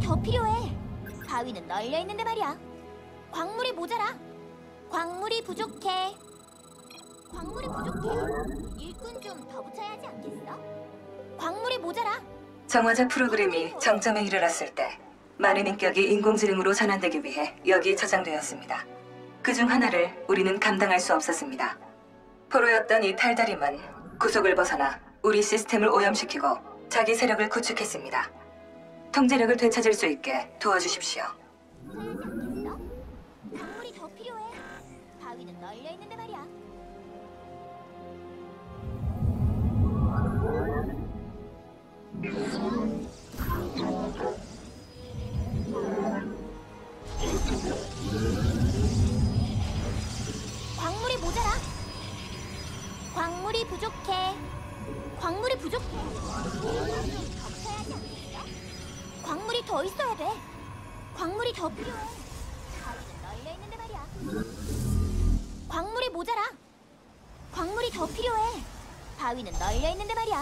더 필요해. 바위는 널려 있는데 말이야. 광물이 모자라. 광물이 부족해. 광물이 부족해. 일꾼 좀 더 붙여야 하지 않겠어? 광물이 모자라. 정화자 프로그램이 정점에 이르렀을 때 많은 인격이 인공지능으로 전환되기 위해 여기 저장되었습니다. 그중 하나를 우리는 감당할 수 없었습니다. 포로였던 이 탈다림은 구속을 벗어나 우리 시스템을 오염시키고 자기 세력을 구축했습니다. 통제력을 되찾을 수 있게 도와주십시오. 광물이 더 필요해. 바위는 널려 있는데 말이야. 광물이 모자라. 광물이 부족해. 광물이 부족해. 광물이 더 있어야 돼. 광물이 더 필요해. 바위는 널려 있는데 말이야. 광물이 모자라. 광물이 더 필요해. 바위는 널려 있는데 말이야.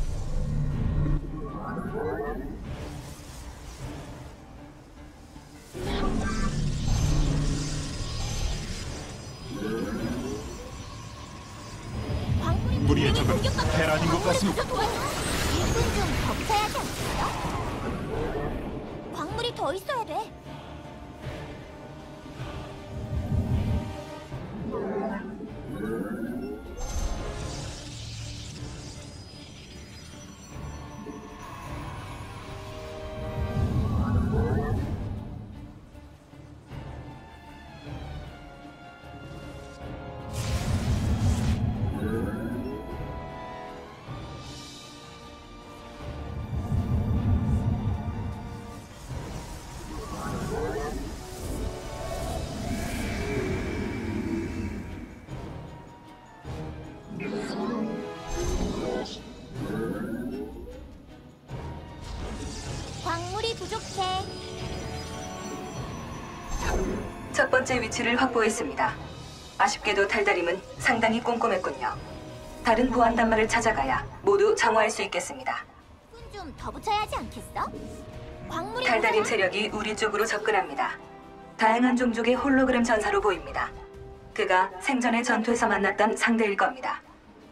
우리의 적은 테란인 것 같습니다. 일꾼 좀더 붙여야 하지 않겠어? 광물이 더 있어야 돼. 광물이 부족해. 첫 번째 위치를 확보했습니다. 아쉽게도 탈다림은 상당히 꼼꼼했군요. 다른 보안 단말을 찾아가야 모두 정화할 수 있겠습니다. 일꾼 좀 더 붙여야 하지 않겠어? 광물이 달달임 모자라. 세력이 우리 쪽으로 접근합니다. 다양한 종족의 홀로그램 전사로 보입니다. 그가 생전의 전투에서 만났던 상대일 겁니다.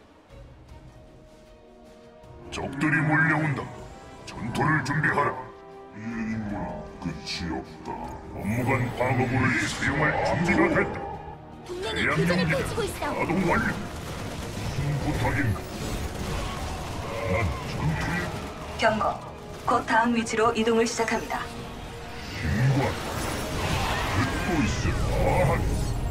적들이 몰려온다. 전투를 준비하라. 이 임무는 끝이 없다. 업무관 방어구를 사용할 준비가 됐다. 동맹이 교전을 펼치고 있어. 가동 완료. 무슨 부탁인가? 난 전투에 경고. 곧 다음 위치로 이동을 시작합니다. 신관. 듣고 있어. 아한.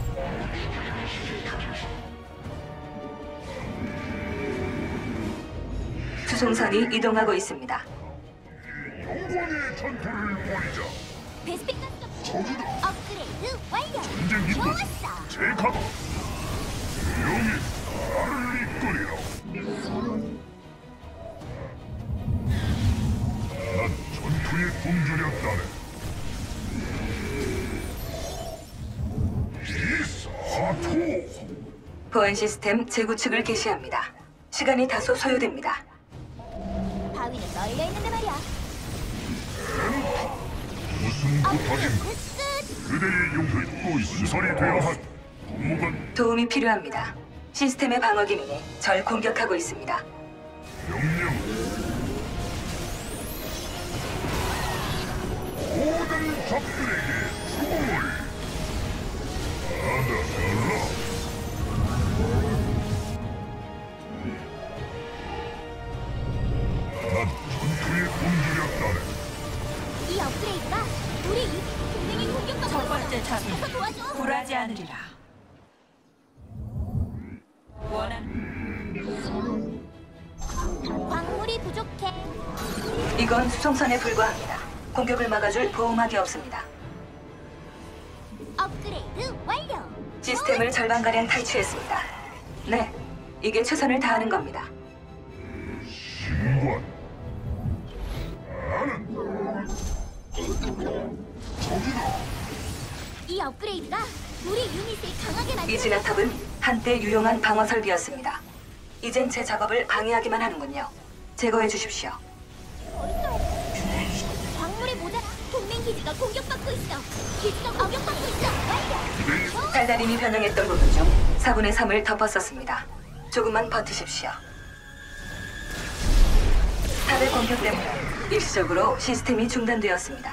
수송선이 이동하고 있습니다. 영광의 전투를 벌이자. 베스핀 가스가 저주다. 업그레이드 완료. 전쟁 이동. 좋았어. 제 각오. 여기 나를 이끌이라. 난 전투에 굶주렸다네. 이사토. 보안 시스템 재구축을 개시합니다. 시간이 다소 소요됩니다. 바위는 널려 있는데 말이야. 무슨 부탁인가? 끝. 그대의 용을 듣고 있으설이 되어야 한 업무관 도움이 필요합니다. 시스템의 방어 기능이 절 공격하고 있습니다. 명령. 모든 적들에게 죽음을. 나다 잘라. 난 전투에 굶주렸다네. 이 업그레이드가 우리 동맹이 공격받고 첫 번째 있어. 작은 가서 도와줘. 굴하지 않으리라. 원하는 광물이 부족해. 이건 수송선에 불과합니다. 공격을 막아줄 보호막이 없습니다. 업그레이드 완료. 시스템을 절반가량 탈취했습니다. 네, 이게 최선을 다하는 겁니다. 신관. 나는 적이다. 이 업그레이드가 우리 유닛을 강하게 만들. 이 진압탑은 한때 유용한 방어 설비였습니다. 이젠 제 작업을 방해하기만 하는군요. 제거해 주십시오. 광물이 모자라. 기지가 공격받고 있어. 기지가 공격받고 있어. 완료. 달달임이 변형했던 부분 중 4분의 3을 덮었었습니다. 조금만 버티십시오. 탑의 공격 때문에 일시적으로 시스템이 중단되었습니다.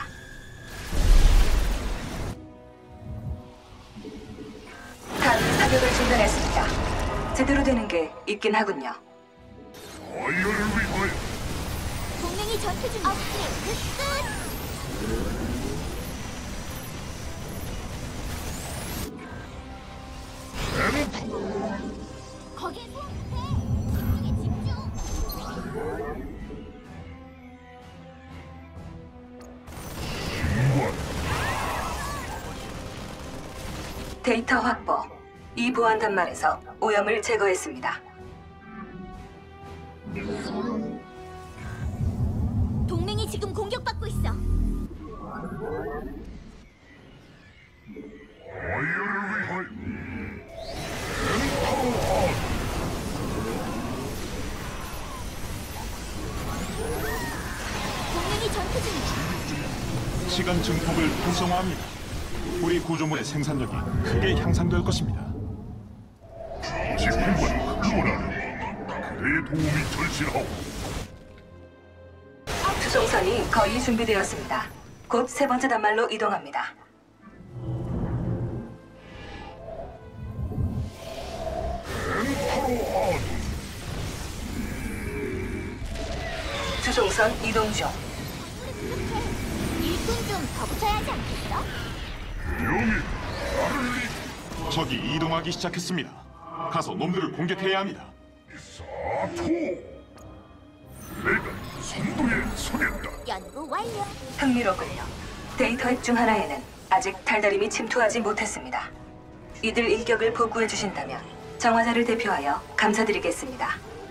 탑이 사격을 중단했습니다. 제대로 되는 게 있긴 하군요. 아이어를 위하여 동맹이 전투 중이야. 업그레이드 끝. 거기에 소환 못해. 집중해 집중. 데이터 확보. 이 보안 단말에서 오염을 제거했습니다. 동맹이 지금 공격받고 있어. 아이어를 위하여 동맹이 전투 중이야. 시간 증폭을 활성화합니다. 우리 구조물의 생산력이 크게 향상될 것입니다. 집행관 그거라는 그대의 도움이 절실하오. 수송선이 거의 준비되었습니다. 곧 세 번째 단말로 이동합니다. 수송선 이동 중. 일꾼 좀 더 붙여야 하지 않겠어? 명예 나를 적이 이동하기 시작했습니다. 가서 놈들을 공격해야 합니다. 사토. 내가 선두에 서겠다. 연구 완료. 흥미롭군요. 데이터 핵 중 하나에는 아직 달달임이 침투하지 못했습니다. 이들 인격을 복구해 주신다면 정화자를 대표하여 감사드리겠습니다.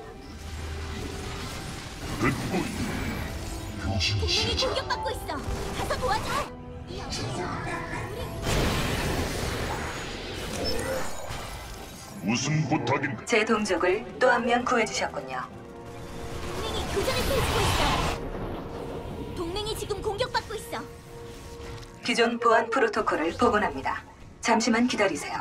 듣고 있 동맹이 공격받고 있어. 가서 도와줘. 무슨 부탁인가? 제 동족을 또 한 명 구해 주셨군요. 동맹이 교전을 펼치고 있어. 동맹이 지금 공격받고 있어. 기존 보안 프로토콜을 복원합니다. 잠시만 기다리세요.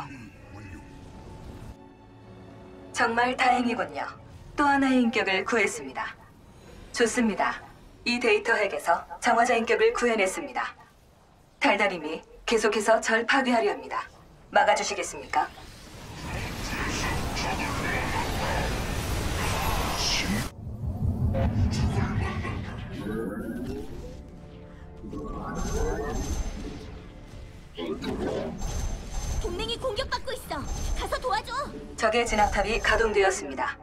정말 다행이군요. 또 하나의 인격을 구했습니다. 좋습니다. 이 데이터 핵에서 정화자 인격을 구해냈습니다. 달달임이 계속해서 절 파괴하려 합니다. 막아주시겠습니까? 동맹이 공격받고 있어. 가서 도와줘. 적의 진압탑이 가동되었습니다.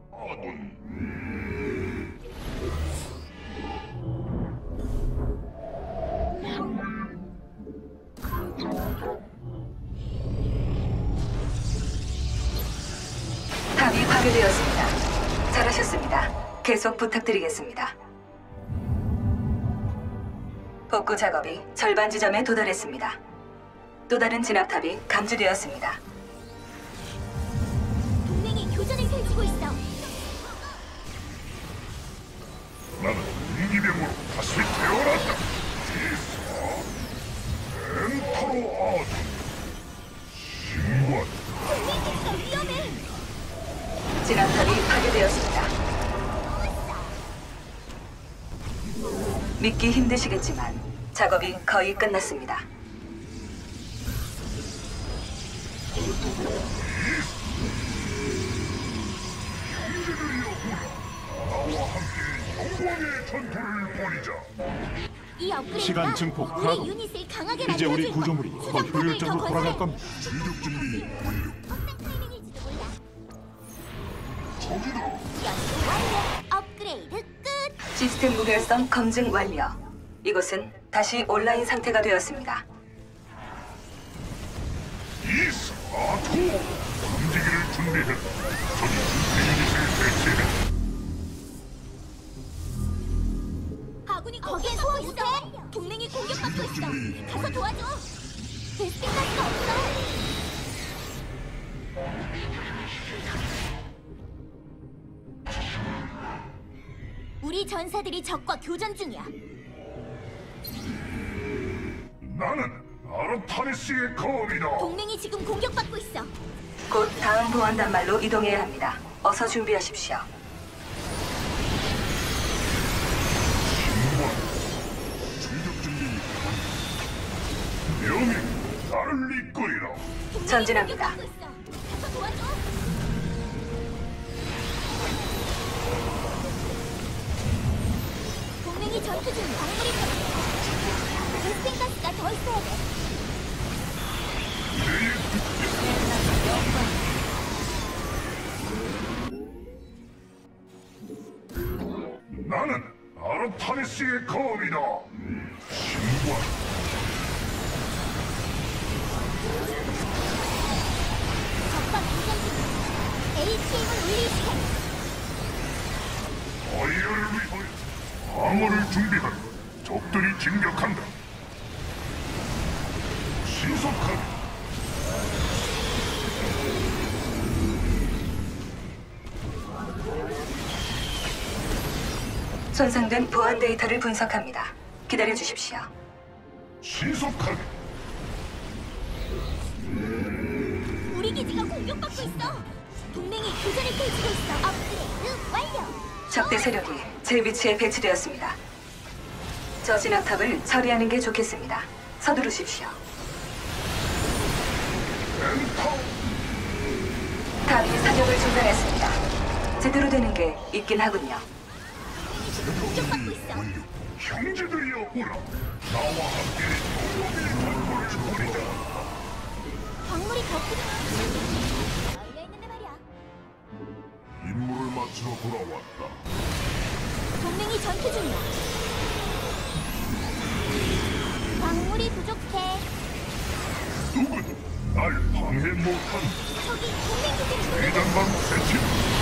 탑이 파괴되었습니다. 잘하셨습니다. 계속 부탁드리겠습니다. 복구 작업이 절반 지점에 도달했습니다. 또 다른 진압탑이 감지되었습니다. 동맹이 교전을 펼치고 있어. 나는 인기병으로 다시 태어났다. 엔타로 아주 신관 동맹 기지가 위험해. 진압탑이 파괴되었습니다. 믿기 힘드시겠지만 작업이 거의 끝났습니다. 나와 함께 영광의 전투를 벌이자. 이 업그레이드가 시간 증폭 우리 가동. 유닛을 강하게 이제 만들어줄 우리 거야. 구조물이 더 수정탑을 효율적으로 더 돌아갈 건설해. 겁니다. 출격 준비 완료. 어떤 타이밍일지도 몰라. 연구 완료. 업그레이드 끝. 시스템 무결성 검증 완료. 이곳은 다시 온라인 상태가 되었습니다. 이 사토 움직이를 준비해. 저기 유닛을 배치해. 아군이 거기에 서 있어. 동맹이 공격받고 있어. 가서 도와줘. 베스핀 가스가 없어. 우리 전사들이 적과 교전 중이야. 나는 아르타니스의 검이다. 동맹이 지금 공격받고 있어. 곧 다음 보안 단말로 이동해야 합니다. 어서 준비하십시오. 신관 출격 준비. 명예 나를 이끌이라. 동맹이 전진합니다. 공격받고 있어. 가서 도와줘. 동맹이 전투 중 광물이 부족해. 베스핀 가스가 더 있어야 돼. 내의 나는 아르타니스의 검이다. 신관 적과 교전 중. ATM을 올릴 시간. 아이어를 위하여 방어를 준비하라. 적들이 진격한다. 신속하게 손상된 보안 데이터를 분석합니다. 기다려 주십시오. 신속하게 우리 기지가 공격받고 있어. 동맹이 교전을 펼치고 있어. 업그레이드 완료. 적대 세력이 제 위치에 배치되었습니다. 저 진압탑을 처리하는 게 좋겠습니다. 서두르십시오. 엔터 탑이 사격을 중단했습니다. 제대로 되는 게 있긴 하군요. 지금 공격받고 있어. 형제들이여 오라. 나와 함께 동맹의 전투를 벌이자. 광물이 더 필요해. 열려 있는데 말이야. 임무를 마치러 돌아왔다. 동맹이 전투 중이야. 광물이 부족해. 누구도 날 방해 못한 저기 동맹 기지를 대장방 배치.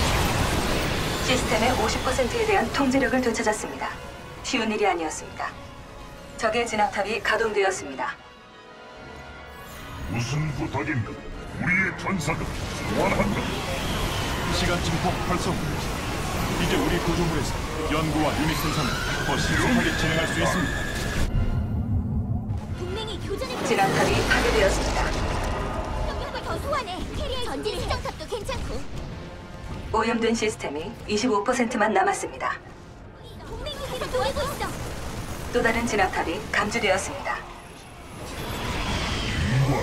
시스템의 50%에 대한 통제력을 되찾았습니다. 쉬운 일이 아니었습니다. 적의 진압탑이 가동되었습니다. 무슨 부탁인가? 우리의 전사들 소환한다. 시간 증폭 활성. 이제 우리 구조물에서 연구와 유닛 생산을 더 신속하게 진행할 수 있습니다. 동맹이 교전을 진압탑이 파괴되었습니다. 병력을 더 소환해. 캐리의 전진 수정탑도 괜찮고. 오염된 시스템이 25%만 남았습니다. 동맹 기지를 노리고 있어. 또 다른 진압탑이 감지되었습니다. 인관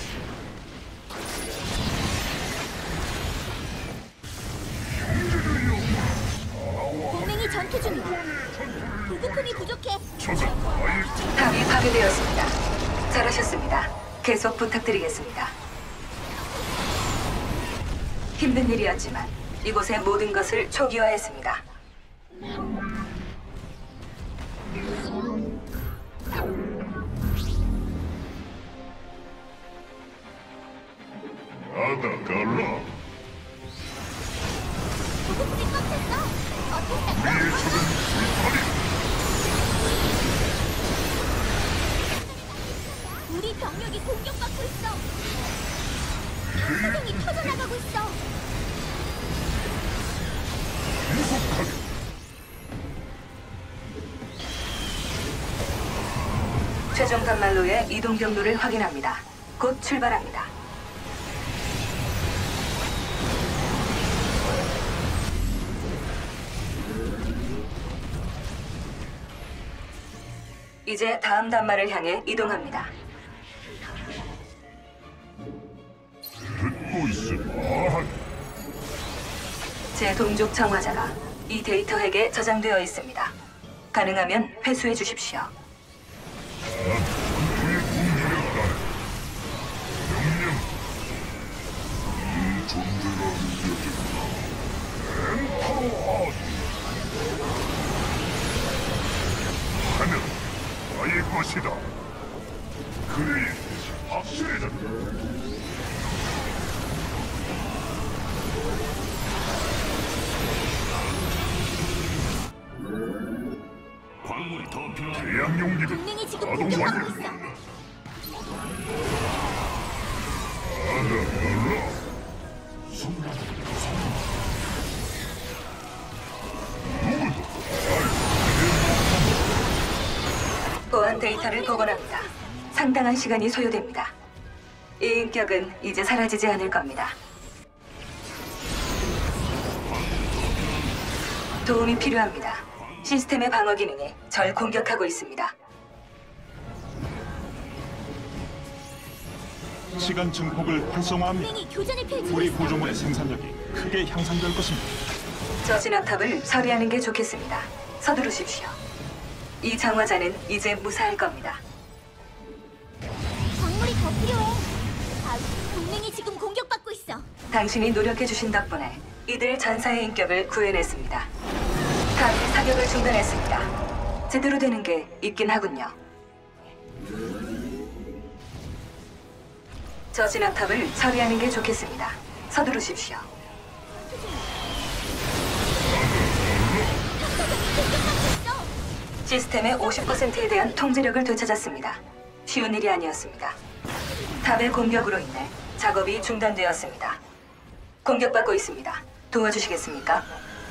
동맹이 전투 중이야. 보급품이 부족해. 저들 아예 탑이 파괴되었습니다. 잘하셨습니다. 계속 부탁드리겠습니다. 힘든 일이었지만 이곳의 모든 것을 초기화했습니다. 아다갈라. 보급품이 꽉 찼어. 어떻게 우리의 적은 불파리. 우리 병력이 공격받고 있어. 사정이 터져나가고 있어. 신속하게 최종 단말로의 이동 경로를 확인합니다. 곧 출발합니다. 이제 다음 단말을 향해 이동합니다. 듣고 있으마. 제 동족 청화자가 이 데이터 핵에 저장되어 있습니다. 가능하면 회수해 주십시오. 전투의 군주를 따라 명령. 이 존재가 느껴진다. 엔터로 아주 하늘 나의 것이다. 그의 뜻이 확실해졌다. 광물이 더 필요해. 대양 용기를 동맹이 지금 가동 공격받고 완료. 있어. 아다갈라. 누구도 보안 데이터를 복원합니다. 상당한 시간이 소요됩니다. 이 인격은 이제 사라지지 않을 겁니다. 도움이 필요합니다. 시스템의 방어 기능이 절 공격하고 있습니다. 시간 증폭을 활성화합니다. 동맹이 교전을 펼치고 우리 있어. 구조물의 생산력이 크게 향상될 것입니다. 저 진압탑을 처리하는 게 좋겠습니다. 서두르십시오. 이 장화자는 이제 무사할 겁니다. 광물이 더 필요해. 동맹이 지금 공격받고 있어. 당신이 노력해주신 덕분에 이들 전사의 인격을 구해냈습니다. 탑이 사격을 중단했습니다. 제대로 되는 게 있긴 하군요. 저 진압탑을 처리하는 게 좋겠습니다. 서두르십시오. 시스템의 50%에 대한 통제력을 되찾았습니다. 쉬운 일이 아니었습니다. 탑의 공격으로 인해 작업이 중단되었습니다. 공격받고 있습니다. 도와주시겠습니까?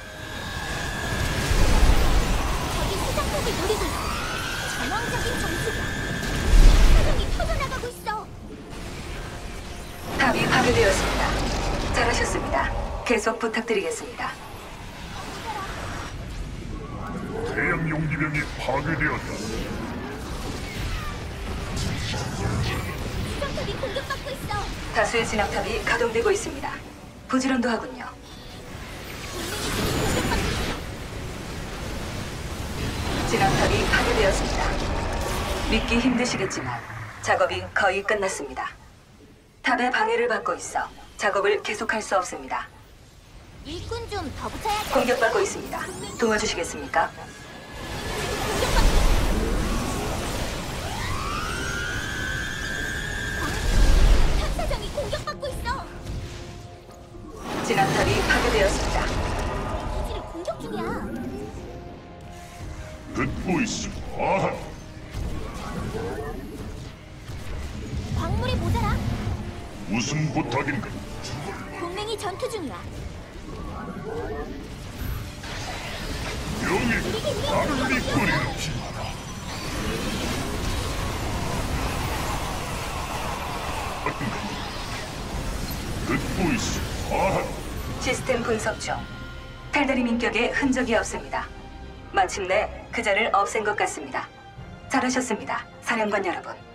저기 수장탑을 노리고 있어. 전황적인 정수가. 사정이 터져나가고 있어. 탑이 파괴되었습니다. 잘하셨습니다. 계속 부탁드리겠습니다. 대형 용기병이 파괴되었다. 수장탑이 공격받고 있어. 다수의 진압탑이 가동되고 있습니다. 부지런도 하군요. 동맹이 지금 공격받고 있어. 진압탑이 파괴되었습니다. 믿기 힘드시겠지만 작업이 거의 끝났습니다. 탑의 방해를 받고 있어 작업을 계속할 수 없습니다. 일꾼 좀 더 붙여야지. 공격받고 있습니다. 도와주시겠습니까? 탑사정이 공격받고 있어. 진압탑이 파괴되었습니다. 기지를 공격 중이야. 듣고 있음. 아한. 광물이 모자라. 무슨 부탁인가? 동맹이 전투 중이야. 명예 나를 이끌이 듣고 있음. 아한. 시스템 분석 중. 탈다림 인격에 흔적이 없습니다. 마침내 그자를 없앤 것 같습니다. 잘하셨습니다, 사령관 여러분.